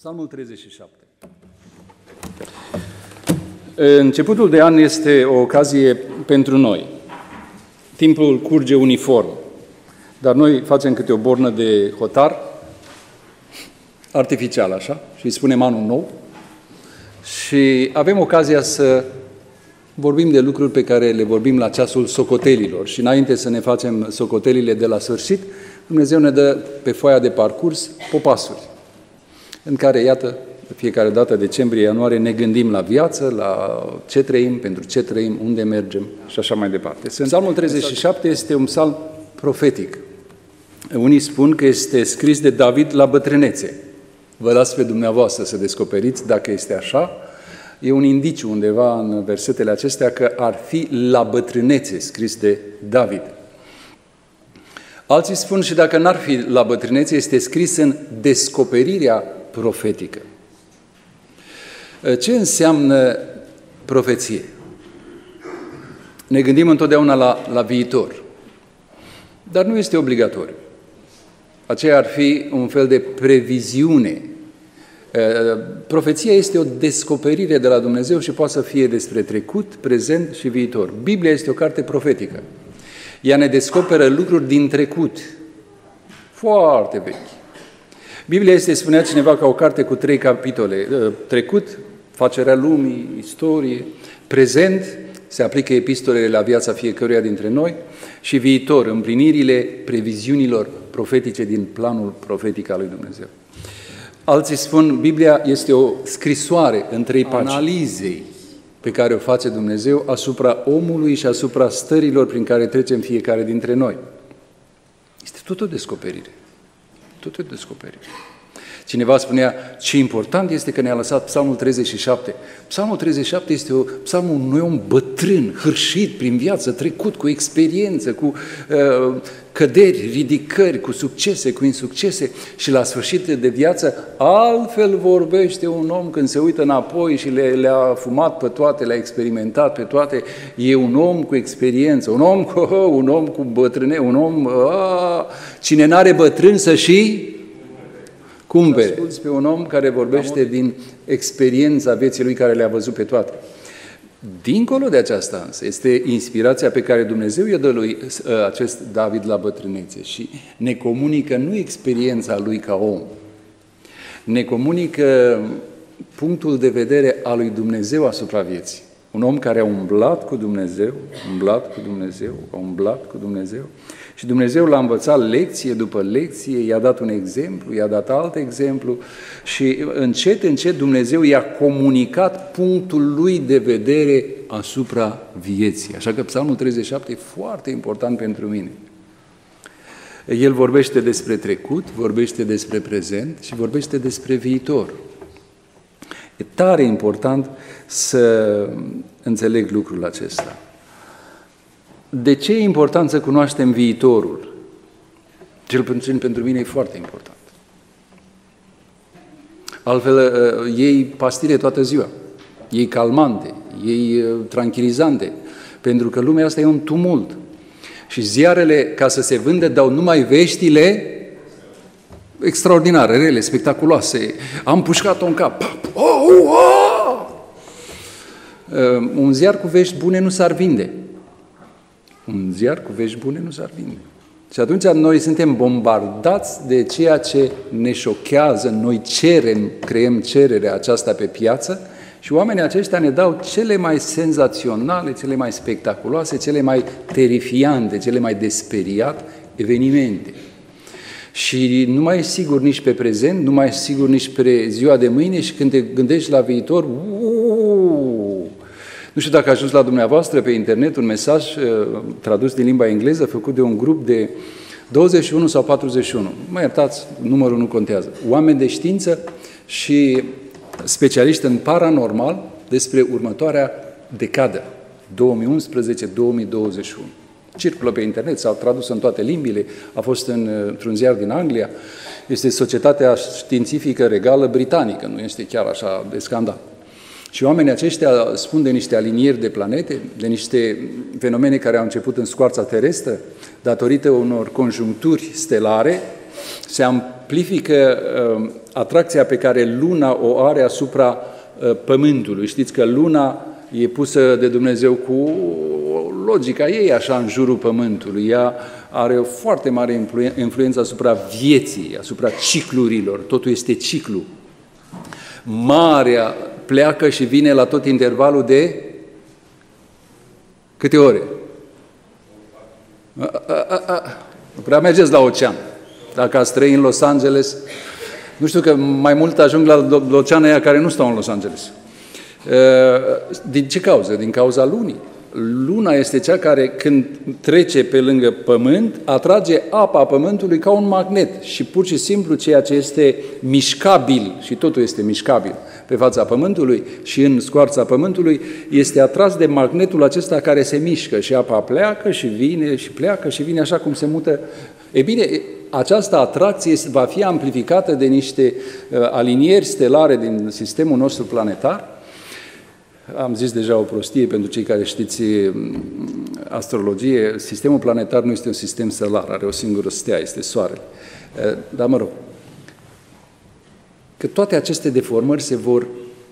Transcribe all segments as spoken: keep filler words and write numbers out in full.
Psalmul treizeci și șapte. Începutul de an este o ocazie pentru noi. Timpul curge uniform, dar noi facem câte o bornă de hotar, artificial așa, și îi spunem anul nou, și avem ocazia să vorbim de lucruri pe care le vorbim la ceasul socotelilor. Și înainte să ne facem socotelile de la sfârșit, Dumnezeu ne dă pe foaia de parcurs popasuri, în care, iată, fiecare dată, decembrie, ianuarie, ne gândim la viață, la ce trăim, pentru ce trăim, unde mergem și așa mai departe. Psalmul treizeci și șapte este un psalm profetic. Unii spun că este scris de David la bătrânețe. Vă las pe dumneavoastră să descoperiți dacă este așa. E un indiciu undeva în versetele acestea că ar fi la bătrânețe scris de David. Alții spun și dacă n-ar fi la bătrânețe, este scris în descoperirea profetică. Ce înseamnă profeție? Ne gândim întotdeauna la, la viitor, dar nu este obligatoriu. Aceea ar fi un fel de previziune. Profeția este o descoperire de la Dumnezeu și poate să fie despre trecut, prezent și viitor. Biblia este o carte profetică. Ea ne descoperă lucruri din trecut, foarte vechi. Biblia este, spunea cineva, ca o carte cu trei capitole. Trecut, facerea lumii, istorie, prezent, se aplică epistolele la viața fiecăruia dintre noi, și viitor, împlinirile previziunilor profetice din planul profetic al lui Dumnezeu. Alții spun, Biblia este o scrisoare în trei pagini, analizei pe care o face Dumnezeu asupra omului și asupra stărilor prin care trecem fiecare dintre noi. Este tot o descoperire. Tot o descoperire. Cineva spunea, ce important este că ne-a lăsat Psalmul treizeci și șapte. Psalmul treizeci și șapte este o, psalmul unui om bătrân, hârșit prin viață, trecut cu experiență, cu uh, căderi, ridicări, cu succese, cu insuccese, și la sfârșit de viață altfel vorbește un om când se uită înapoi și le, le-a fumat pe toate, le-a experimentat pe toate. E un om cu experiență, un om cu, un om cu bătrâne, un om, a, cine n-are bătrân să și cumpere. Asculți pe un om care vorbește din experiența vieții lui, care le-a văzut pe toate. Dincolo de aceasta însă este inspirația pe care Dumnezeu i-a dă lui acest David la bătrânețe și ne comunică nu experiența lui ca om, ne comunică punctul de vedere al lui Dumnezeu asupra vieții. Un om care a umblat cu Dumnezeu, umblat cu Dumnezeu, a umblat cu Dumnezeu, și Dumnezeu l-a învățat lecție după lecție, i-a dat un exemplu, i-a dat alt exemplu și încet, încet Dumnezeu i-a comunicat punctul lui de vedere asupra vieții. Așa că Psalmul treizeci și șapte e foarte important pentru mine. El vorbește despre trecut, vorbește despre prezent și vorbește despre viitor. E tare important să înțeleg lucrul acesta. De ce e important să cunoaștem viitorul? Cel puțin pentru mine e foarte important. Altfel, iei pastile toată ziua, iei calmante, iei tranquilizante, pentru că lumea asta e un tumult. Și ziarele, ca să se vândă, dau numai veștile extraordinare, rele, spectaculoase. Am pușcat-o în cap. Oh, oh! Un ziar cu vești bune nu s-ar vinde. Un ziar cu vești bune nu s-ar vinde. Și atunci noi suntem bombardați de ceea ce ne șochează, noi cerem, creăm cererea aceasta pe piață și oamenii aceștia ne dau cele mai senzaționale, cele mai spectaculoase, cele mai terifiante, cele mai desperiat evenimente. Și nu mai ești sigur nici pe prezent, nu mai ești sigur nici pe ziua de mâine și când te gândești la viitor, uuu, nu știu dacă a ajuns la dumneavoastră pe internet un mesaj uh, tradus din limba engleză, făcut de un grup de douăzeci și unu sau patruzeci și unu. Mă iertați, numărul nu contează. Oameni de știință și specialiști în paranormal despre următoarea decadă, două mii unsprezece două mii douăzeci și unu. Circulă pe internet, s-a tradus în toate limbile, a fost în, într-un ziar din Anglia. Este Societatea Științifică Regală Britanică, nu este chiar așa de scandal. Și oamenii aceștia spun de niște alinieri de planete, de niște fenomene care au început în scoarța terestră, datorită unor conjuncturi stelare, se amplifică uh, atracția pe care luna o are asupra uh, Pământului. Știți că luna e pusă de Dumnezeu cu logica ei așa în jurul Pământului. Ea are o foarte mare influență asupra vieții, asupra ciclurilor. Totul este ciclu. Marea pleacă și vine la tot intervalul de câte ore? A, a, a, a. Nu prea mergeți la ocean. Dacă ați trăi în Los Angeles, nu știu că mai mult ajung la oceanul aia care nu stau în Los Angeles. Din ce cauză? Din cauza lunii. Luna este cea care, când trece pe lângă Pământ, atrage apa Pământului ca un magnet și pur și simplu ceea ce este mișcabil, și totul este mișcabil pe fața Pământului și în scoarța Pământului, este atras de magnetul acesta care se mișcă și apa pleacă și vine și pleacă și vine așa cum se mută. E bine, această atracție va fi amplificată de niște alinieri stelare din sistemul nostru planetar. Am zis deja o prostie pentru cei care știți astrologie. Sistemul planetar nu este un sistem stelar, are o singură stea, este Soarele. Dar mă rog, că toate aceste deformări se vor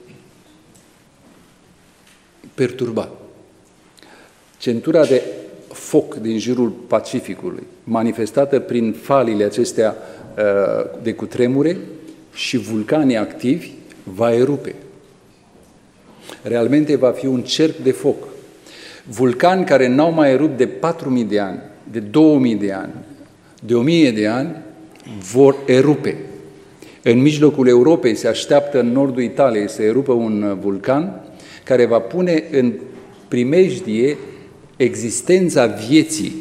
perturba. Centura de foc din jurul Pacificului, manifestată prin falile acestea de cutremure și vulcanii activi, va erupe. Realmente va fi un cerc de foc. Vulcani care n-au mai erupt de patru mii de ani, de două mii de ani, de o mie de ani, vor erupe. În mijlocul Europei se așteaptă în nordul Italiei să erupă un vulcan care va pune în primejdie existența vieții.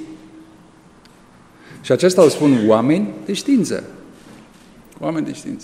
Și aceasta o spun oameni de știință. Oameni de știință.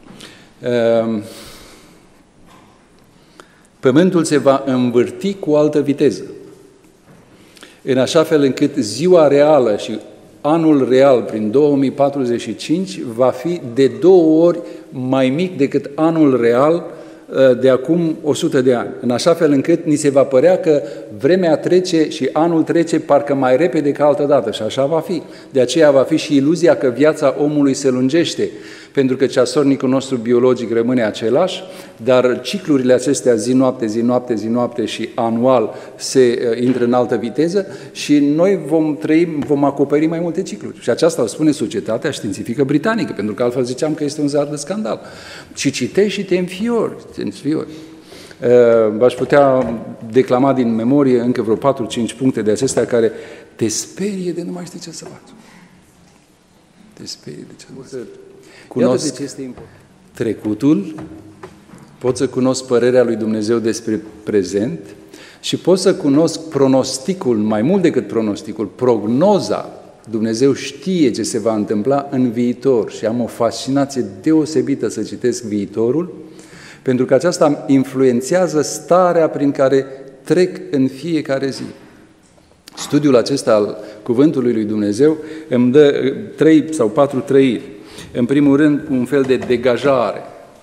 Pământul se va învârti cu altă viteză, în așa fel încât ziua reală și anul real, prin două mii patruzeci și cinci, va fi de două ori mai mic decât anul real de acum o sută de ani. În așa fel încât ni se va părea că vremea trece și anul trece parcă mai repede ca altă dată. Și așa va fi. De aceea va fi și iluzia că viața omului se lungește, pentru că ceasornicul nostru biologic rămâne același, dar ciclurile acestea zi-noapte, zi-noapte, zi-noapte și anual se intră în altă viteză și noi vom trăi, vom acoperi mai multe cicluri. Și aceasta o spune Societatea Științifică Britanică, pentru că altfel ziceam că este un zar de scandal. Și citești și te înfiori, te înfiori. V-aș putea declama din memorie încă vreo patru cinci puncte de acestea care te sperie de nu mai știi ce să faci. Te sperie de ce să faci. Cunosc trecutul, pot să cunosc părerea lui Dumnezeu despre prezent și pot să cunosc pronosticul, mai mult decât pronosticul, prognoza. Dumnezeu știe ce se va întâmpla în viitor și am o fascinație deosebită să citesc viitorul, pentru că aceasta influențează starea prin care trec în fiecare zi. Studiul acesta al Cuvântului lui Dumnezeu îmi dă trei sau patru trăiri. În primul rând, un fel de degajare.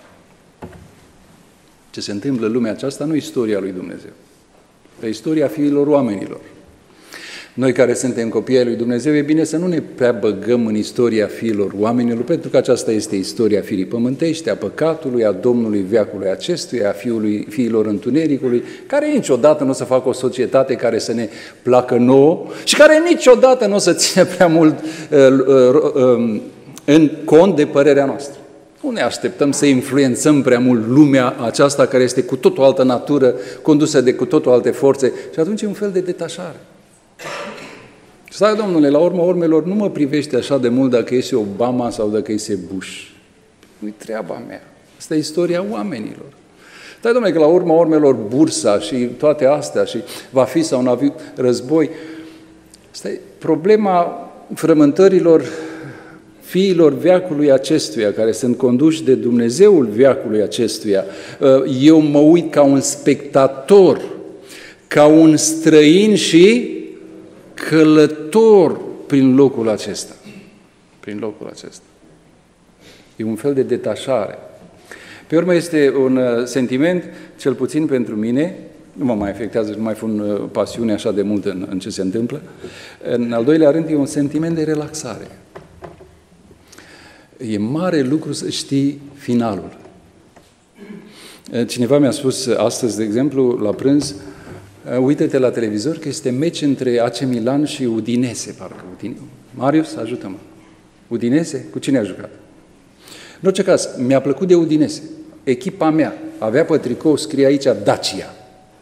Ce se întâmplă în lumea aceasta nu e istoria lui Dumnezeu, e istoria fiilor oamenilor. Noi care suntem copii ai lui Dumnezeu, e bine să nu ne prea băgăm în istoria fiilor oamenilor, pentru că aceasta este istoria firii pământești, a păcatului, a Domnului veacului acestuia, a fiului, fiilor întunericului, care niciodată nu o să facă o societate care să ne placă nouă și care niciodată nu o să ține prea mult uh, uh, uh, în cont de părerea noastră. Nu ne așteptăm să influențăm prea mult lumea aceasta care este cu tot o altă natură, condusă de cu tot o alte forțe și atunci e un fel de detașare. Stai, domnule, la urma urmelor nu mă privește așa de mult dacă este Obama sau dacă este Bush. Nu-i treaba mea. Asta e istoria oamenilor. Stai, domnule, că la urma urmelor bursa și toate astea și va fi sau nu va fi război. Asta e problema frământărilor fiilor veacului acestuia, care sunt conduși de Dumnezeul veacului acestuia. Eu mă uit ca un spectator, ca un străin și călător prin locul acesta. Prin locul acesta. E un fel de detașare. Pe urmă este un sentiment, cel puțin pentru mine, nu mă mai afectează, nu mai pun pasiune așa de mult în, în ce se întâmplă. În al doilea rând, e un sentiment de relaxare. E mare lucru să știi finalul. Cineva mi-a spus astăzi, de exemplu, la prânz, uită-te la televizor că este meci între A C Milan și Udinese, parcă. Marius, ajută-mă. Udinese? Cu cine a jucat? În orice caz, mi-a plăcut de Udinese. Echipa mea avea pe tricou, scrie aici Dacia.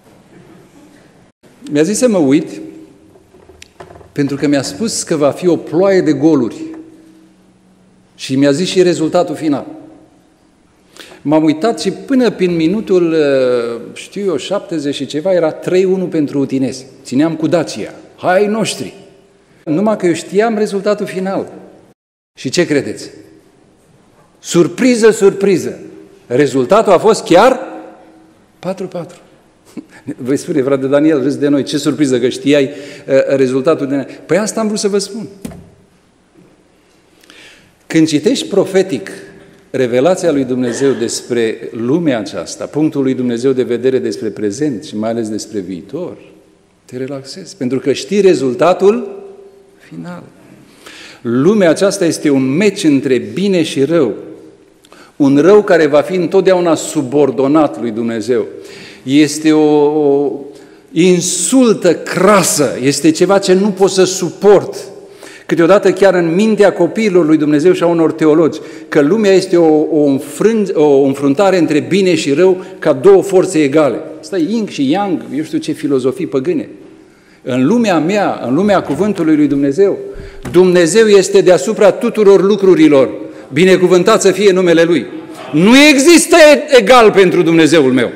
Mi-a zis să mă uit, pentru că mi-a spus că va fi o ploaie de goluri. Și mi-a zis și rezultatul final. M-am uitat și până prin minutul, știu eu, șaptezeci și ceva, era trei unu pentru Udinese. Țineam cu Dacia. Hai noștri! Numai că eu știam rezultatul final. Și ce credeți? Surpriză, surpriză! Rezultatul a fost chiar patru patru. Vă spune, frate Daniel, râs de noi, ce surpriză că știai uh, rezultatul de... Păi asta am vrut să vă spun. Când citești profetic revelația lui Dumnezeu despre lumea aceasta, punctul lui Dumnezeu de vedere despre prezent și mai ales despre viitor, te relaxezi, pentru că știi rezultatul final. Lumea aceasta este un meci între bine și rău. Un rău care va fi întotdeauna subordonat lui Dumnezeu. Este o, o insultă crasă, este ceva ce nu pot să suport. Câteodată chiar în mintea copiilor lui Dumnezeu și a unor teologi, că lumea este o, o, înfrânge, o înfruntare între bine și rău ca două forțe egale. Asta e yin și yang, eu știu ce filozofii păgâne. În lumea mea, în lumea cuvântului lui Dumnezeu, Dumnezeu este deasupra tuturor lucrurilor. Binecuvântat să fie numele Lui. Nu există egal pentru Dumnezeul meu.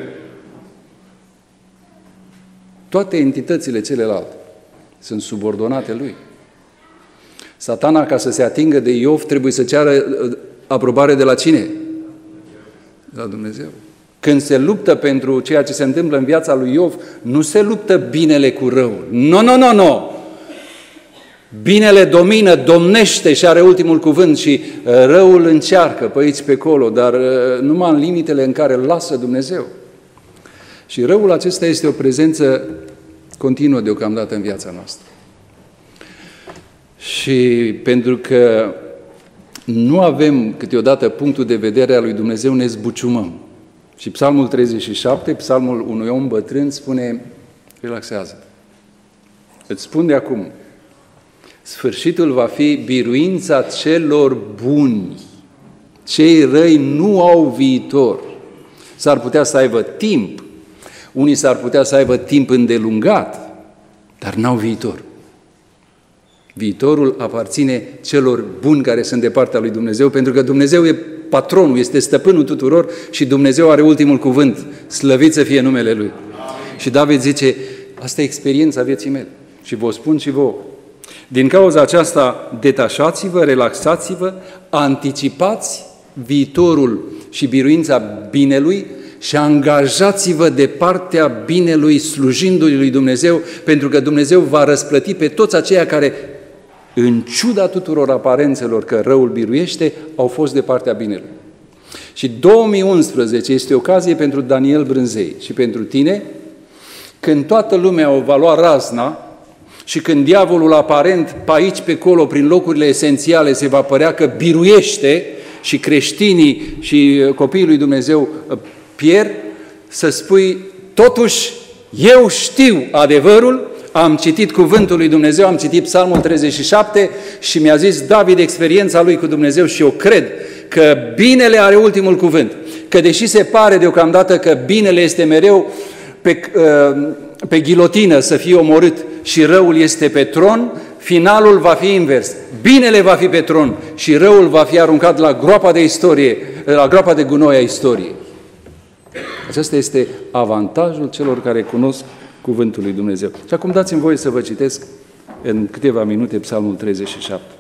Toate entitățile celelalte sunt subordonate Lui. Satana, ca să se atingă de Iov, trebuie să ceară aprobare de la cine? De la Dumnezeu. Când se luptă pentru ceea ce se întâmplă în viața lui Iov, nu se luptă binele cu răul. Nu, nu, nu, nu! Binele domină, domnește și are ultimul cuvânt și răul încearcă pe aici, pe acolo, dar numai în limitele în care îl lasă Dumnezeu. Și răul acesta este o prezență continuă deocamdată în viața noastră. Și pentru că nu avem câteodată punctul de vedere al lui Dumnezeu, ne zbuciumăm. Și Psalmul treizeci și șapte, psalmul unui om bătrân, spune, relaxează. Îți spun de acum, sfârșitul va fi biruința celor buni. Cei răi nu au viitor. S-ar putea să aibă timp, unii s-ar putea să aibă timp îndelungat, dar n-au viitor. Viitorul aparține celor buni care sunt de partea lui Dumnezeu, pentru că Dumnezeu e patronul, este stăpânul tuturor și Dumnezeu are ultimul cuvânt. Slăvit să fie numele Lui. Și David zice, asta e experiența vieții mele. Și vă spun și vouă. Din cauza aceasta, detașați-vă, relaxați-vă, anticipați viitorul și biruința binelui și angajați-vă de partea binelui, slujindu-i lui Dumnezeu, pentru că Dumnezeu va răsplăti pe toți aceia care, în ciuda tuturor aparențelor că răul biruiește, au fost de partea binelui. Și două mii unsprezece este ocazie pentru Daniel Brânzei și pentru tine, când toată lumea o va lua razna și când diavolul aparent pe aici, pe acolo, prin locurile esențiale se va părea că biruiește și creștinii și copiii lui Dumnezeu pierd, să spui, totuși, eu știu adevărul, am citit cuvântul lui Dumnezeu, am citit Psalmul treizeci și șapte și mi-a zis David experiența lui cu Dumnezeu și eu cred că binele are ultimul cuvânt. Că deși se pare deocamdată că binele este mereu pe, pe ghilotină să fie omorât și răul este pe tron, finalul va fi invers. Binele va fi pe tron și răul va fi aruncat la groapa de istorie, la groapa de gunoi a istoriei. Acesta este avantajul celor care cunosc cuvântul lui Dumnezeu. Și acum dați-mi voie să vă citesc în câteva minute Psalmul treizeci și șapte.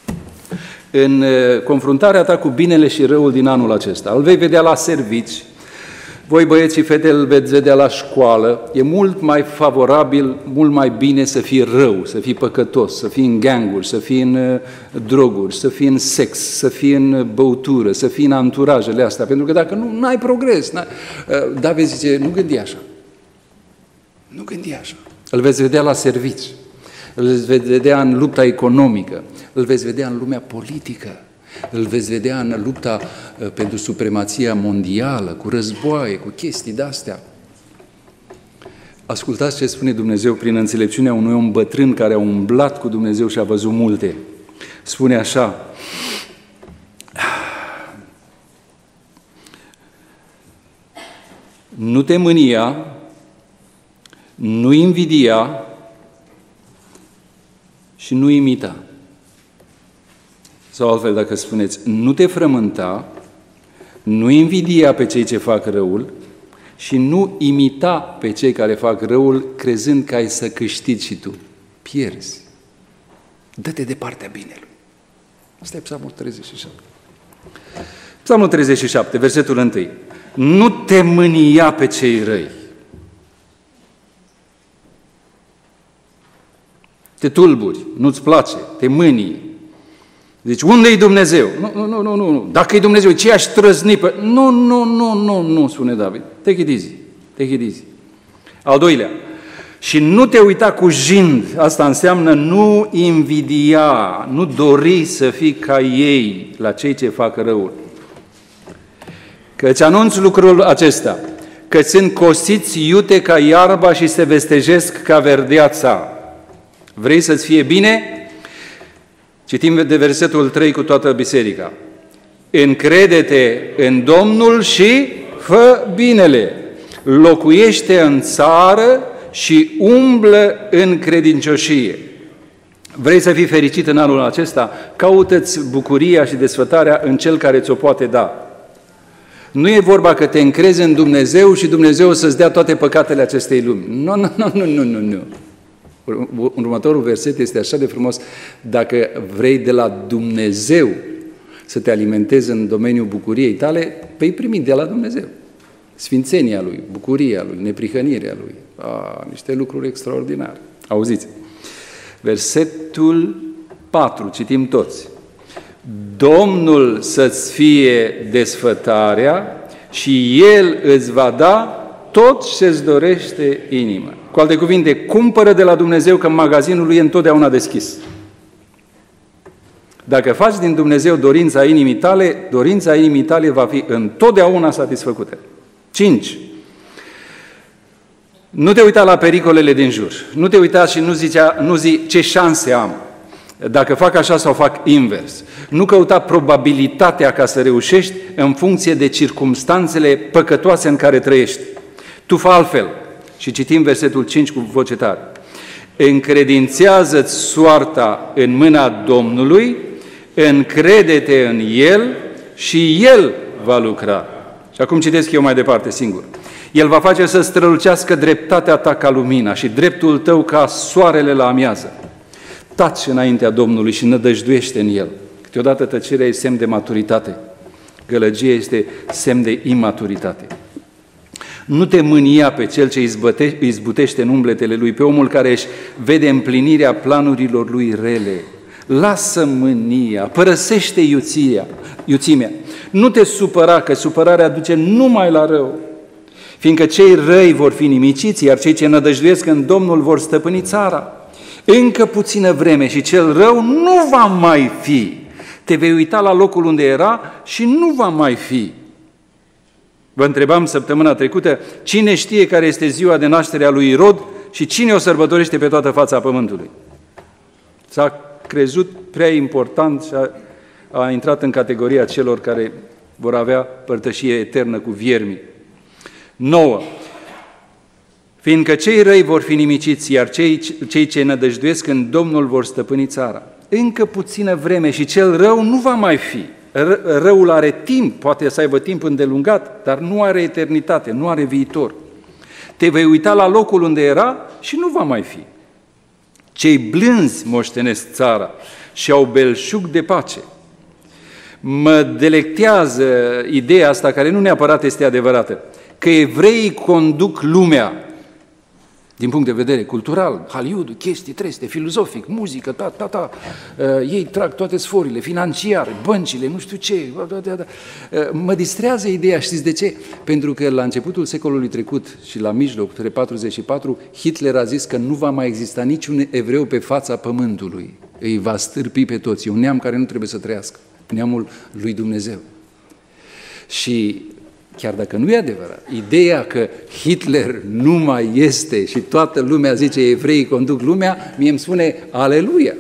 În confruntarea ta cu binele și răul din anul acesta, îl vei vedea la servici, voi băieți și fete îl veți vedea la școală, e mult mai favorabil, mult mai bine să fii rău, să fii păcătos, să fii în ganguri, să fii în droguri, să fii în sex, să fii în băutură, să fii în anturajele astea, pentru că dacă nu, n-ai progres. N-ai... David zice, nu gândi așa. Nu gândi așa. Îl veți vedea la servici, îl veți vedea în lupta economică, îl veți vedea în lumea politică, Îl veți vedea în lupta pentru supremația mondială, cu războaie, cu chestii de-astea. Ascultați ce spune Dumnezeu prin înțelepciunea unui om bătrân care a umblat cu Dumnezeu și a văzut multe. Spune așa: nu te mânia, nu invidia și nu imita. Sau altfel, dacă spuneți, nu te frământa, nu invidia pe cei ce fac răul și nu imita pe cei care fac răul, crezând că ai să câștigi și tu. Pierzi. Dă-te de partea binelui. Asta e Psalmul treizeci și șapte. Psalmul treizeci și șapte, versetul unu. Nu te mânia pe cei răi. Te tulburi, nu-ți place, te mânii. Deci, unde-i Dumnezeu? Nu, nu, nu, nu, nu. Dacă e Dumnezeu, ce aș trăzni pe... Nu, nu, nu, nu, nu, spune David. Take it easy, take it easy. Al doilea. Și nu te uita cu jind. Asta înseamnă nu invidia, nu dori să fii ca ei la cei ce fac răul. Căci anunț lucrul acesta, că sunt cosiți iute ca iarba și se vestejesc ca verdeața. Vrei să-ți fie bine? Citim de versetul trei cu toată biserica. Încrede-te în Domnul și fă binele. Locuiește în țară și umblă în credincioșie. Vrei să fii fericit în anul acesta? Caută-ți bucuria și desfătarea în Cel care ți-o poate da. Nu e vorba că te încrezi în Dumnezeu și Dumnezeu o să-ți dea toate păcatele acestei lumi. Nu, nu, nu, nu, nu, nu, nu. Următorul verset este așa de frumos. Dacă vrei de la Dumnezeu să te alimentezi în domeniul bucuriei tale, vei primi de la Dumnezeu. Sfințenia Lui, bucuria Lui, neprihănirea Lui. A, niște lucruri extraordinare. Auziți? Versetul patru, citim toți. Domnul să-ți fie desfătarea și El îți va da tot ce-ți dorește inima. Cu alte cuvinte, cumpără de la Dumnezeu, că magazinul Lui e întotdeauna deschis. Dacă faci din Dumnezeu dorința inimii tale, dorința inimii tale va fi întotdeauna satisfăcută. cinci. Nu te uita la pericolele din jur. Nu te uita și nu, zicea, nu zi ce șanse am. Dacă fac așa sau fac invers. Nu căuta probabilitatea ca să reușești în funcție de circumstanțele păcătoase în care trăiești. Tu fă altfel. Și citim versetul cinci cu voce tare. Încredințează-ți soarta în mâna Domnului, încrede-te în El și El va lucra. Și acum citesc eu mai departe singur. El va face să strălucească dreptatea ta ca lumina și dreptul tău ca soarele la amiază. Taci înaintea Domnului și nădăjduiește în El. Câteodată tăcerea e semn de maturitate. Gălăgia este semn de imaturitate. Nu te mânia pe cel ce izbutește în umbletele lui, pe omul care își vede împlinirea planurilor lui rele. Lasă mânia, părăsește iuția, iuțimea. Nu te supăra, că supărarea duce numai la rău. Fiindcă cei răi vor fi nimiciți, iar cei ce nădăjduiesc în Domnul vor stăpâni țara. Încă puțină vreme și cel rău nu va mai fi. Te vei uita la locul unde era și nu va mai fi. Vă întrebam săptămâna trecută, cine știe care este ziua de naștere a lui Irod și cine o sărbătorește pe toată fața pământului? S-a crezut prea important și a, a intrat în categoria celor care vor avea părtășie eternă cu viermii. nouă. Fiindcă cei răi vor fi nimiciți, iar cei, cei ce nădăjduiesc în Domnul vor stăpâni țara. Încă puțină vreme și cel rău nu va mai fi. Răul are timp, poate să aibă timp îndelungat, dar nu are eternitate, nu are viitor. Te vei uita la locul unde era și nu va mai fi. Cei blânzi moștenesc țara și au belșug de pace. Mă delectează ideea asta, care nu neapărat este adevărată, că evreii conduc lumea din punct de vedere cultural, Hollywood, chestii, treste, filozofic, muzică, ta, ta, ta. Uh, ei trag toate sforile, financiare, băncile, nu știu ce. Da, da, da. Uh, mă distrează ideea, știți de ce? Pentru că la începutul secolului trecut și la mijloc, între patruzeci și patru, Hitler a zis că nu va mai exista niciun evreu pe fața pământului. Îi va stârpi pe toți. E un neam care nu trebuie să trăiască. neamul lui Dumnezeu. Și chiar dacă nu e adevărat, ideea că Hitler nu mai este și toată lumea zice evreii conduc lumea, mie îmi spune aleluia.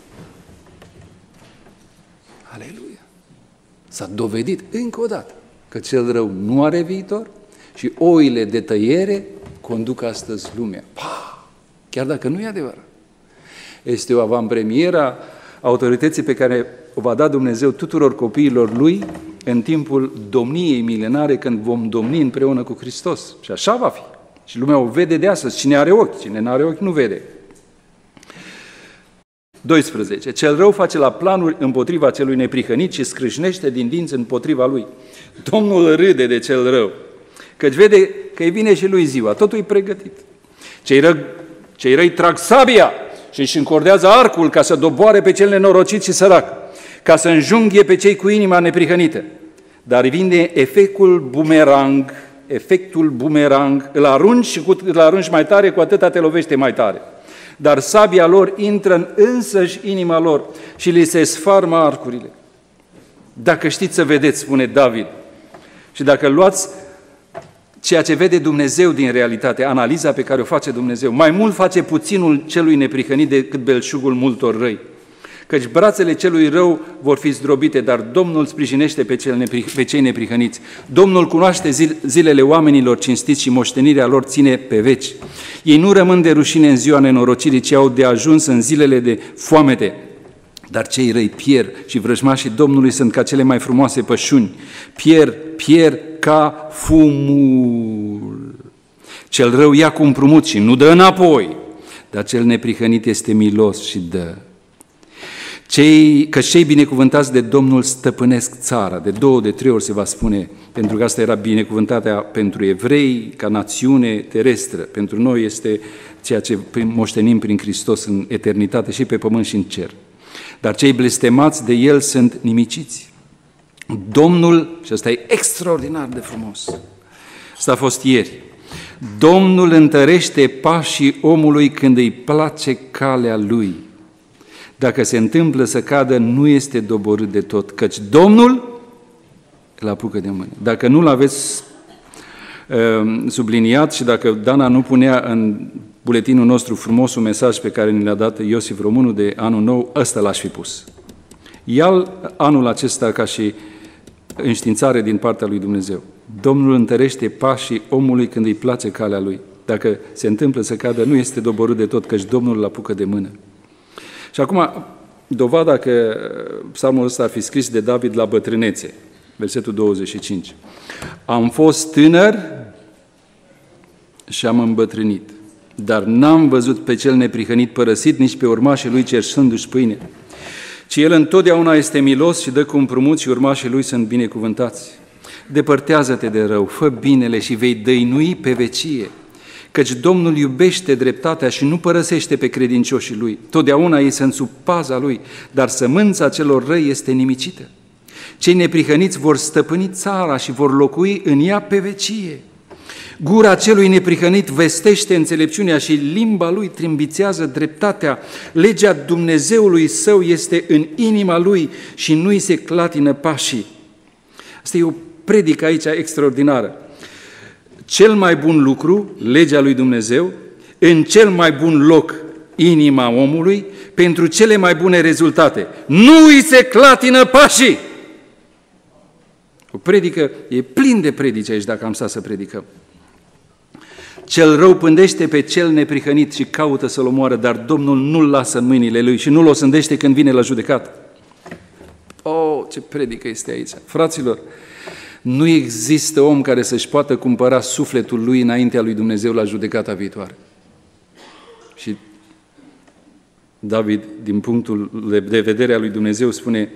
Aleluia. S-a dovedit încă o dată că cel rău nu are viitor și oile de tăiere conduc astăzi lumea. Pa! Chiar dacă nu e adevărat. Este o avantpremieră autorității pe care o va da Dumnezeu tuturor copiilor Lui în timpul domniei milenare, când vom domni împreună cu Hristos. Și așa va fi. Și lumea o vede de astăzi. Cine are ochi, cine nu are ochi nu vede. doisprezece. Cel rău face la planuri împotriva celui neprihănit și scrâșnește din dinți împotriva lui. Domnul râde de cel rău, căci vede că îi vine și lui ziua. Totul e pregătit. Cei răi, cei răi trag sabia și își încordează arcul ca să doboare pe cel nenorocit și sărac, ca să înjunghie pe cei cu inima neprihănită. Dar vine efectul bumerang, efectul bumerang, îl arunci și cu îl arunci mai tare, cu atâta te lovește mai tare. Dar sabia lor intră în însăși inima lor și li se sfarmă arcurile. Dacă știți să vedeți, spune David, și dacă luați ceea ce vede Dumnezeu din realitate, analiza pe care o face Dumnezeu, mai mult face puținul celui neprihănit decât belșugul multor răi. Căci brațele celui rău vor fi zdrobite, dar Domnul sprijinește pe, cel nepri, pe cei neprihăniți. Domnul cunoaște zilele oamenilor cinstiți și moștenirea lor ține pe veci. Ei nu rămân de rușine în ziua nenorocirii, ci au de ajuns în zilele de foamete. Dar cei răi pierd și vrăjmașii Domnului sunt ca cele mai frumoase pășuni. Pierd, pierd ca fumul. Cel rău ia cu împrumut și nu dă înapoi, dar cel neprihănit este milos și dă. Cei, că cei binecuvântați de Domnul stăpânesc țara. De două, de trei ori se va spune, pentru că asta era binecuvântarea pentru evrei, ca națiune terestră. Pentru noi este ceea ce moștenim prin Hristos în eternitate și pe pământ și în cer. Dar cei blestemați de El sunt nimiciți. Domnul, și asta e extraordinar de frumos, asta a fost ieri, Domnul întărește pașii omului când îi place calea lui. Dacă se întâmplă să cadă, nu este doborât de tot, căci Domnul îl apucă de mână. Dacă nu-l aveți uh, subliniat și dacă Dana nu punea în buletinul nostru frumosul mesaj pe care ni l-a dat Iosif Românu de anul nou, ăsta l-aș fi pus. Ia anul acesta ca și înștiințare din partea lui Dumnezeu. Domnul întărește pașii omului când îi place calea lui. Dacă se întâmplă să cadă, nu este doborât de tot, căci Domnul îl apucă de mână. Și acum, dovada că psalmul ăsta ar fi scris de David la bătrânețe, versetul douăzeci și cinci. Am fost tânăr și am îmbătrânit, dar n-am văzut pe cel neprihănit părăsit, nici pe urmașii lui cerșându-și pâine. Ci el întotdeauna este milos și dă cu împrumut și urmașii lui sunt binecuvântați. Depărtează-te de rău, fă binele și vei dăinui pe vecie. Căci Domnul iubește dreptatea și nu părăsește pe credincioșii Lui. Totdeauna ei sunt sub paza Lui, dar sămânța celor răi este nimicită. Cei neprihăniți vor stăpâni țara și vor locui în ea pe vecie. Gura celui neprihănit vestește înțelepciunea și limba lui trimbițează dreptatea. Legea Dumnezeului său este în inima lui și nu-i se clatină pașii. Asta e o predică aici extraordinară. Cel mai bun lucru, legea lui Dumnezeu, în cel mai bun loc, inima omului, pentru cele mai bune rezultate. Nu îi se clatină pașii! O predică, e plin de predici aici dacă am stat să predicăm. Cel rău pândește pe cel neprihănit și caută să-l omoară, dar Domnul nu-l lasă în mâinile lui și nu-l osândește când vine la judecată. Oh, ce predică este aici! Fraților, nu există om care să-și poată cumpăra sufletul lui înaintea lui Dumnezeu la judecata viitoare. Și David, din punctul de vedere al lui Dumnezeu, spune: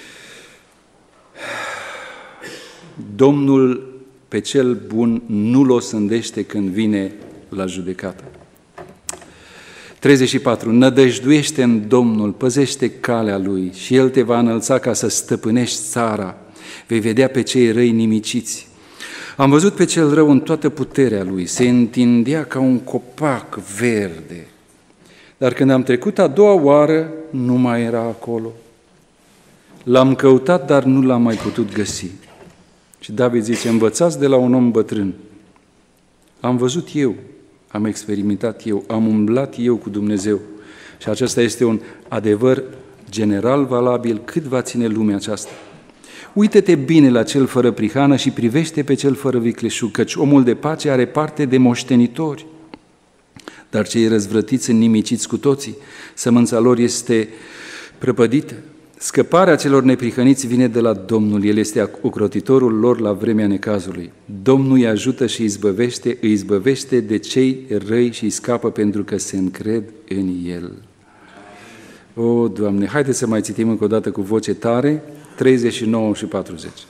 Domnul pe cel bun nu-l osândește când vine la judecată. treizeci și patru. Nădăjduiește în Domnul, păzește calea Lui și El te va înălța ca să stăpânești țara. Vei vedea pe cei răi nimiciți. Am văzut pe cel rău în toată puterea lui, se întindea ca un copac verde. Dar când am trecut a doua oară, nu mai era acolo. L-am căutat, dar nu l-am mai putut găsi. Și David zice, învățați de la un om bătrân. Am văzut eu, am experimentat eu, am umblat eu cu Dumnezeu. Și acesta este un adevăr general valabil cât va ține lumea aceasta. Uită-te bine la cel fără prihană și privește pe cel fără vicleșug, căci omul de pace are parte de moștenitori. Dar cei răzvrătiți sunt nimiciți cu toții, sămânța lor este prăpădită. Scăparea celor neprihăniți vine de la Domnul, El este ocrotitorul lor la vremea necazului. Domnul îi ajută și îi izbăvește, îi izbăvește de cei răi și îi scapă pentru că se încred în El. O, Doamne, haideți să mai citim încă o dată cu voce tare, treizeci și nouă și patruzeci.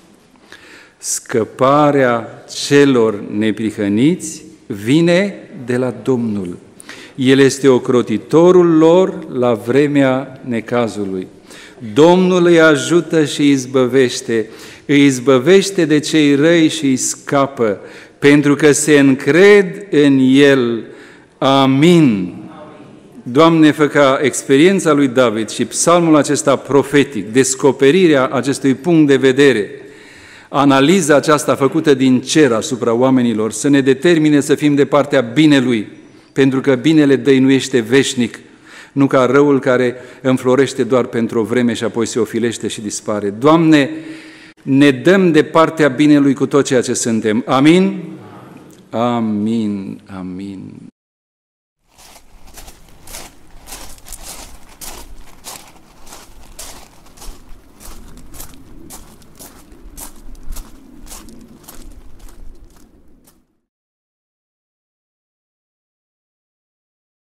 Scăparea celor neprihăniți vine de la Domnul. El este ocrotitorul lor la vremea necazului. Domnul îi ajută și îi izbăvește, îi izbăvește de cei răi și îi scapă, pentru că se încred în El. Amin. Doamne, fă ca experiența lui David și psalmul acesta profetic, descoperirea acestui punct de vedere, analiza aceasta făcută din cer asupra oamenilor, să ne determine să fim de partea binelui, pentru că binele dăinuiește veșnic, nu ca răul care înflorește doar pentru o vreme și apoi se ofilește și dispare. Doamne, ne dăm de partea binelui cu tot ceea ce suntem. Amin? Amin, amin.